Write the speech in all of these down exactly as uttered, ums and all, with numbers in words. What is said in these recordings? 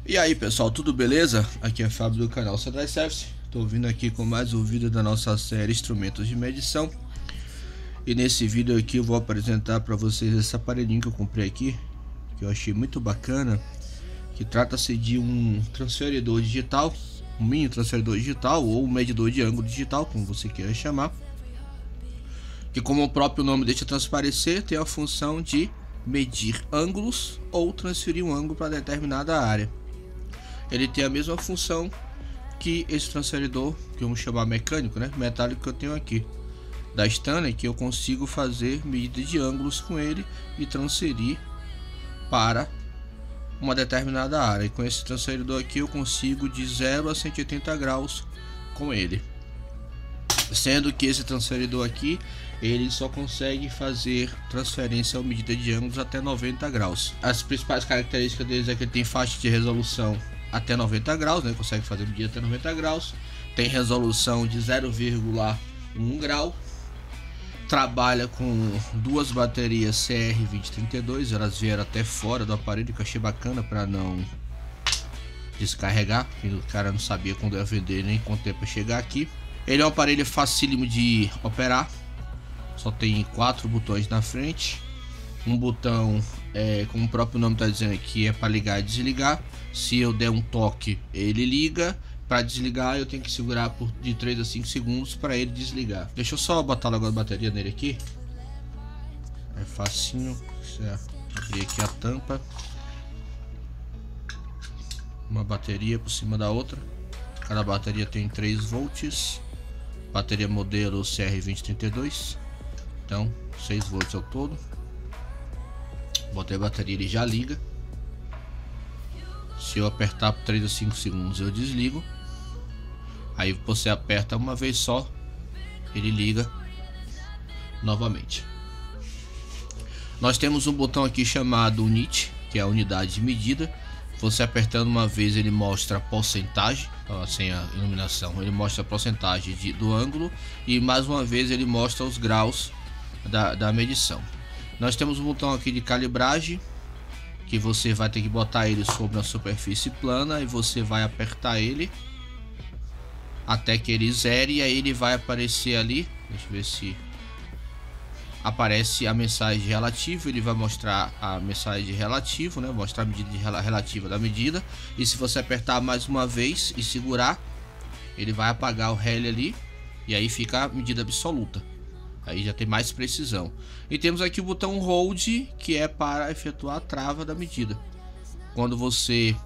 E aí pessoal, tudo beleza? Aqui é Fábio do canal Sadrai Service. Estou vindo aqui com mais um vídeo da nossa série Instrumentos de Medição. E nesse vídeo aqui eu vou apresentar para vocês esse aparelhinho que eu comprei aqui, que eu achei muito bacana, que trata-se de um transferidor digital, um mini transferidor digital ou um medidor de ângulo digital, como você queira chamar, que, como o próprio nome deixa transparecer, tem a função de medir ângulos ou transferir um ângulo para determinada área. Ele tem a mesma função que esse transferidor, que vamos chamar mecânico, né, metálico, que eu tenho aqui da Stanley, que eu consigo fazer medida de ângulos com ele e transferir para uma determinada área. E com esse transferidor aqui eu consigo de zero a cento e oitenta graus com ele, sendo que esse transferidor aqui ele só consegue fazer transferência ou medida de ângulos até noventa graus. As principais características deles é que ele tem faixa de resolução até noventa graus, né? Consegue fazer medida até noventa graus. Tem resolução de zero vírgula um grau. Trabalha com duas baterias C R vinte trinta e dois. Elas vieram até fora do aparelho, que eu achei bacana para não descarregar. O cara não sabia quando ia vender nem quanto tempo ia chegar aqui. Ele é um aparelho facílimo de operar. Só tem quatro botões na frente. Um botão, é, como o próprio nome está dizendo aqui, é para ligar e desligar. Se eu der um toque, ele liga. Para desligar, eu tenho que segurar por de três a cinco segundos para ele desligar. Deixa eu só botar logo a bateria nele aqui. É facinho. Você abrir aqui a tampa. Uma bateria por cima da outra. Cada bateria tem três volts. Bateria modelo C R vinte trinta e dois. Então, seis volts ao todo. Botei a bateria, ele já liga. Se eu apertar por três a cinco segundos, eu desligo. Aí você aperta uma vez só, ele liga novamente. Nós temos um botão aqui chamado Unit, que é a unidade de medida. Você apertando uma vez, ele mostra a porcentagem, sem a iluminação, ele mostra a porcentagem de, do ângulo, e mais uma vez ele mostra os graus da, da medição. Nós temos um botão aqui de calibragem, que você vai ter que botar ele sobre uma superfície plana e você vai apertar ele até que ele zere, e aí ele vai aparecer ali. Deixa eu ver se aparece a mensagem relativa. Ele vai mostrar a mensagem relativa, né? Mostrar a medida de relativa da medida. E se você apertar mais uma vez e segurar, ele vai apagar o L ali, e aí fica a medida absoluta. Aí já tem mais precisão. E temos aqui o botão Hold, que é para efetuar a trava da medida. Quando você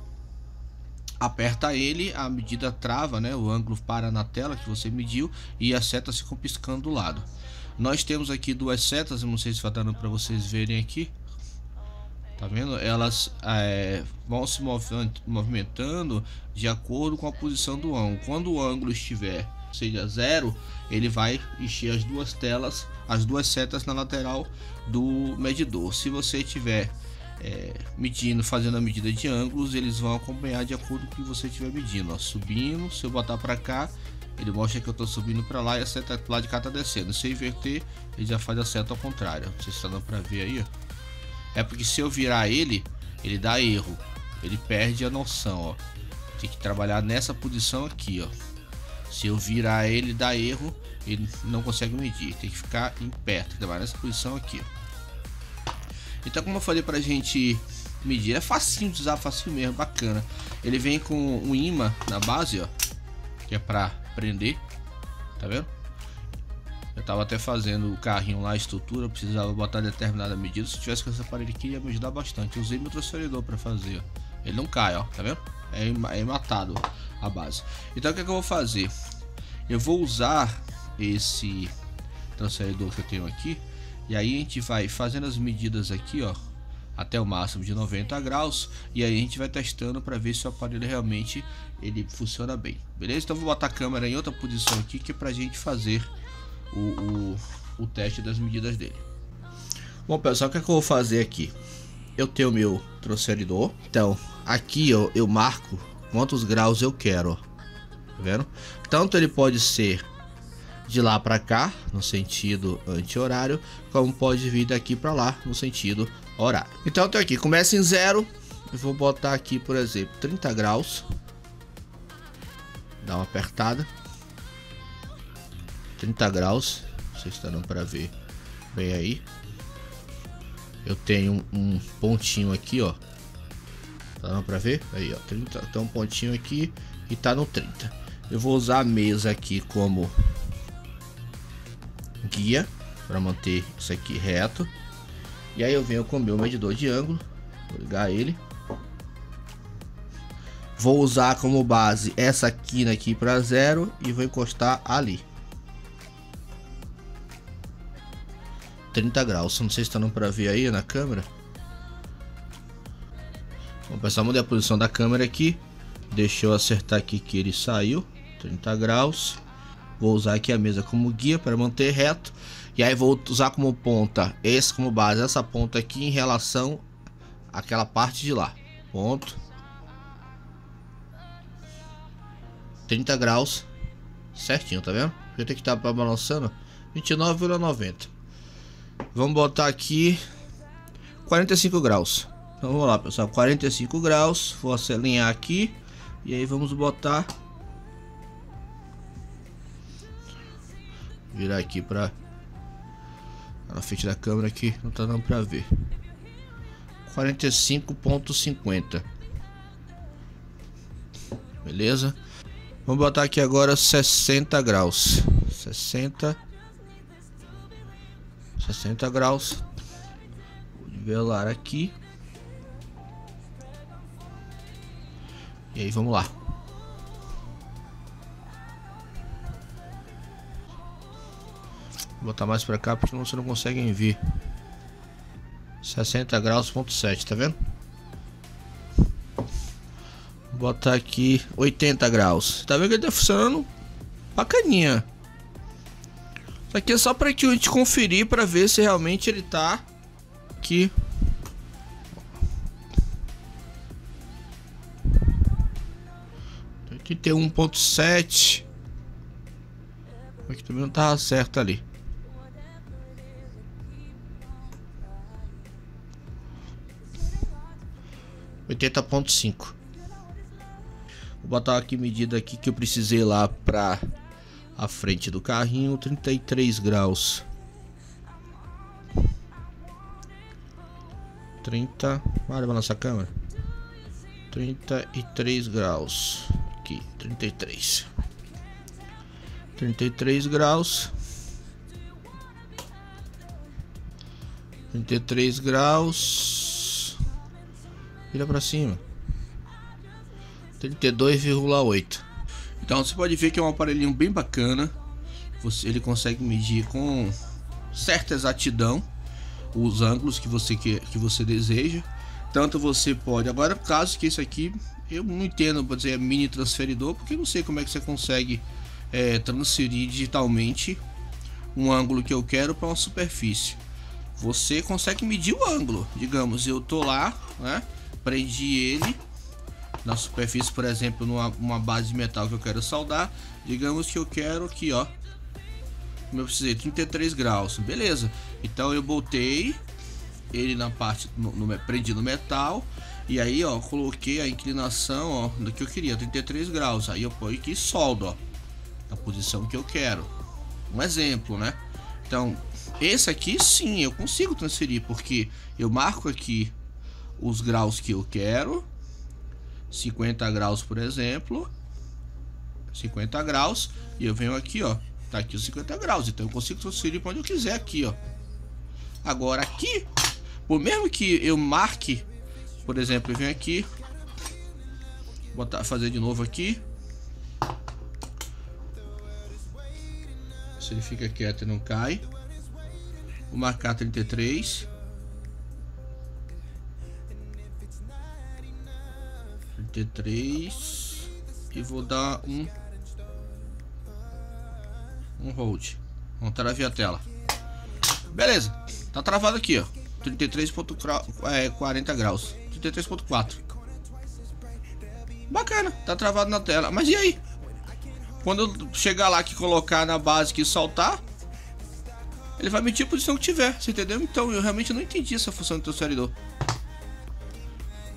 aperta ele, a medida trava, né? O ângulo para na tela que você mediu e as setas ficam piscando do lado. Nós temos aqui duas setas, eu não sei se vai dando para vocês verem aqui. Tá vendo? Elas é, vão se movimentando de acordo com a posição do ângulo. Quando o ângulo estiver, seja zero, ele vai encher as duas telas, as duas setas na lateral do medidor. Se você estiver é, medindo, fazendo a medida de ângulos, eles vão acompanhar de acordo com o que você estiver medindo, ó, subindo. Se eu botar para cá, ele mostra que eu estou subindo para lá e a seta do lado de cá está descendo. Se eu inverter, ele já faz a seta ao contrário. Não sei se está dando para ver aí, ó. É porque se eu virar ele, ele dá erro, ele perde a noção, ó. Tem que trabalhar nessa posição aqui, ó. Se eu virar ele, dá erro, ele não consegue medir. Tem que ficar em pé, tem que trabalhar nessa posição aqui, ó. Então, como eu falei pra gente medir, é facinho de usar, facinho mesmo, bacana. Ele vem com um imã na base, ó, que é pra prender, tá vendo? Eu tava até fazendo o carrinho lá, a estrutura, eu precisava botar determinada medida. Se eu tivesse com esse aparelho aqui, ia me ajudar bastante. Eu usei meu transferidor pra fazer, ó. Ele não cai, ó, tá vendo? É, é matado a base. Então o que, é que eu vou fazer? Eu vou usar esse transferidor que eu tenho aqui, e aí a gente vai fazendo as medidas aqui, ó, até o máximo de noventa graus, e aí a gente vai testando para ver se o aparelho realmente ele funciona bem, beleza? Então vou botar a câmera em outra posição aqui, que é pra gente fazer o, o, o teste das medidas dele. Bom pessoal, o que, é que eu vou fazer aqui? Eu tenho meu transferidor, então aqui ó, eu marco quantos graus eu quero, ó. Tá vendo? Tanto ele pode ser de lá para cá no sentido anti-horário, como pode vir daqui para lá no sentido horário. Então eu tenho aqui, começa em zero, Eu vou botar aqui, por exemplo, trinta graus. Dá uma apertada. trinta graus. Não sei se está dando para ver bem aí. Eu tenho um, um pontinho aqui, ó. Tá dando para ver? Aí, ó. trinta, tem um pontinho aqui e tá no trinta. Eu vou usar a mesa aqui como guia para manter isso aqui reto. E aí eu venho com o meu medidor de ângulo. Vou ligar ele. Vou usar como base essa quina aqui para zero e vou encostar ali. trinta graus. Não sei se está dando para ver aí na câmera. Bom, pessoal, mudei a posição da câmera aqui. Deixa eu acertar aqui que ele saiu. trinta graus. Vou usar aqui a mesa como guia para manter reto. E aí vou usar como ponta, esse como base, essa ponta aqui em relação àquela parte de lá. Ponto. trinta graus. Certinho, tá vendo? Eu tenho que estar tá balançando. vinte e nove vírgula noventa. Vamos botar aqui quarenta e cinco graus. Então vamos lá, pessoal. quarenta e cinco graus. Vou alinhar aqui. E aí vamos botar. Virar aqui para na frente da câmera aqui, não tá dando para ver. quarenta e cinco ponto cinquenta. Beleza? Vamos botar aqui agora sessenta graus. sessenta sessenta graus. Vou nivelar aqui. E aí vamos lá. Vou botar mais pra cá porque você não consegue ver. sessenta graus ponto sete, tá vendo? Vou botar aqui oitenta graus. Tá vendo que ele tá funcionando bacaninha. Isso aqui é só pra que a gente conferir pra ver se realmente ele tá aqui. oitenta e um ponto sete. Aqui também não tava certo ali. oitenta ponto cinco. Vou botar aqui medida aqui que eu precisei lá para a frente do carrinho, trinta e três graus. trinta, olha a nossa câmera. trinta e três graus. Aqui, trinta e três. trinta e três graus. trinta e três graus. Vira pra cima. trinta e dois vírgula oito. Então você pode ver que é um aparelhinho bem bacana. Você, ele consegue medir com certa exatidão os ângulos que você quer, que você deseja. Tanto você pode. Agora, caso que isso aqui eu não entendo, vou dizer, é mini transferidor, porque eu não sei como é que você consegue é, transferir digitalmente um ângulo que eu quero para uma superfície. Você consegue medir o ângulo. Digamos, eu tô lá, né? Prendi ele na superfície, por exemplo, numa uma base de metal que eu quero soldar. Digamos que eu quero aqui, ó, como eu precisei, trinta e três graus, beleza. Então eu botei ele na parte, no, no, prendi no metal. E aí, ó, coloquei a inclinação, ó, do que eu queria, trinta e três graus. Aí eu ponho aqui e soldo, ó, na posição que eu quero. Um exemplo, né? Então, esse aqui sim, eu consigo transferir, porque eu marco aqui os graus que eu quero. cinquenta graus, por exemplo. cinquenta graus. E eu venho aqui, ó. Tá aqui os cinquenta graus. Então eu consigo transferir para onde eu quiser aqui, ó. Agora aqui, por mesmo que eu marque, por exemplo, eu venho aqui, botar, fazer de novo aqui. Se ele fica quieto e não cai. Vou marcar trinta e três. trinta e três. E vou dar um um hold. Vamos travar a tela. Beleza, tá travado aqui, ó, trinta e três ponto quarenta graus, trinta e três ponto quatro. Bacana, tá travado na tela. Mas e aí? Quando eu chegar lá que colocar na base que soltar, ele vai medir a posição que tiver, você entendeu? Então eu realmente não entendi essa função do transferidor.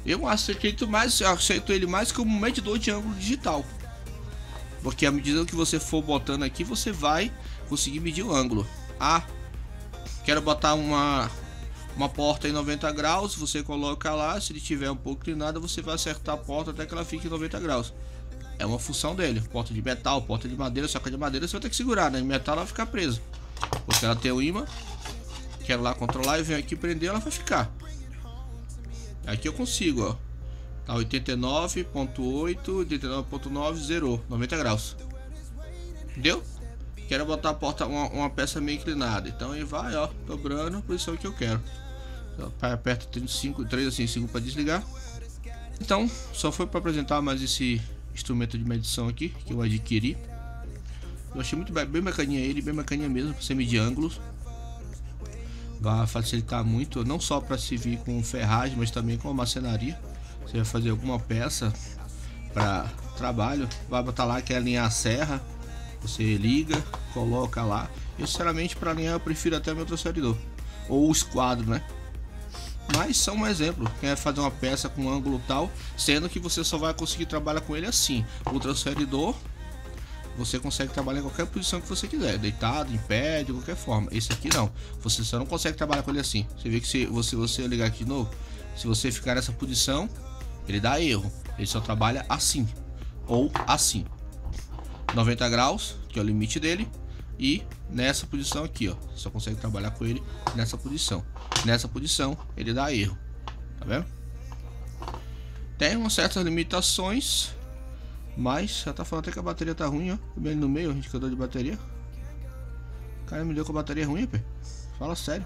Eu aceito mais, eu aceito ele mais como um medidor de ângulo digital. Porque à medida que você for botando aqui, você vai conseguir medir o ângulo. Ah, quero botar uma, uma porta em noventa graus, você coloca lá, se ele tiver um pouco inclinada, você vai acertar a porta até que ela fique em noventa graus. É uma função dele, porta de metal, porta de madeira, só que a de madeira você vai ter que segurar, né? De metal ela vai ficar presa. Porque ela tem o imã, quero lá controlar e venho aqui prender, ela vai ficar. Aqui eu consigo, ó. Tá oitenta e nove ponto oito, oitenta e nove ponto nove, zerou, noventa graus. Entendeu? Quero botar a porta, uma, uma peça meio inclinada. Então ele vai, ó, dobrando a posição que eu quero. Então, aperta trinta e cinco, três assim, cinco para desligar. Então, só foi para apresentar mais esse instrumento de medição aqui que eu adquiri. Eu achei muito bem, bem bacaninha ele, bem bacaninha mesmo, para você medir ângulos. Vai facilitar muito, não só para se vir com ferragem, mas também com a marcenaria. Você vai fazer alguma peça para trabalho, vai botar lá que é alinhar a serra, você liga, coloca lá. Eu sinceramente para alinhar eu prefiro até meu transferidor ou o esquadro, né? Mas são um exemplo, quer fazer uma peça com ângulo tal, sendo que você só vai conseguir trabalhar com ele assim. O transferidor você consegue trabalhar em qualquer posição que você quiser, deitado, em pé, de qualquer forma. Esse aqui não, você só não consegue trabalhar com ele assim. Você vê que se você, você ligar aqui de novo, se você ficar nessa posição, ele dá erro. Ele só trabalha assim ou assim, noventa graus, que é o limite dele, e nessa posição aqui, ó, só consegue trabalhar com ele nessa posição. Nessa posição ele dá erro, tá vendo? Tem umas certas limitações, mas já tá falando até que a bateria tá ruim, ó. Bem no meio, o indicador de bateria. O cara me deu com a bateria ruim, pê. Fala sério.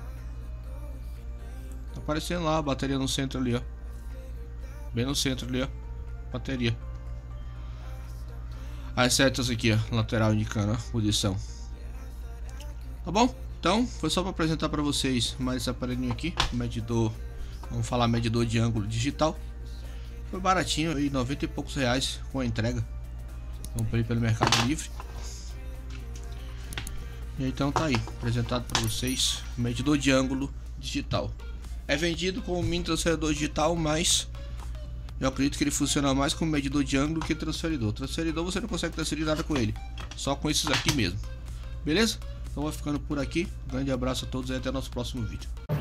Tá aparecendo lá a bateria no centro ali, ó. Bem no centro ali, ó. Bateria. As setas aqui, ó, lateral indicando a posição. Tá bom? Então, foi só para apresentar para vocês mais esse aparelhinho aqui, medidor, vamos falar medidor de ângulo digital. Foi baratinho aí, noventa e poucos reais com a entrega. Comprei pelo Mercado Livre. E então tá aí, apresentado para vocês, medidor de ângulo digital. É vendido como mini transferidor digital, mas eu acredito que ele funciona mais como medidor de ângulo que transferidor. Transferidor você não consegue transferir nada com ele, só com esses aqui mesmo. Beleza? Então vou ficando por aqui. Um grande abraço a todos e até o nosso próximo vídeo.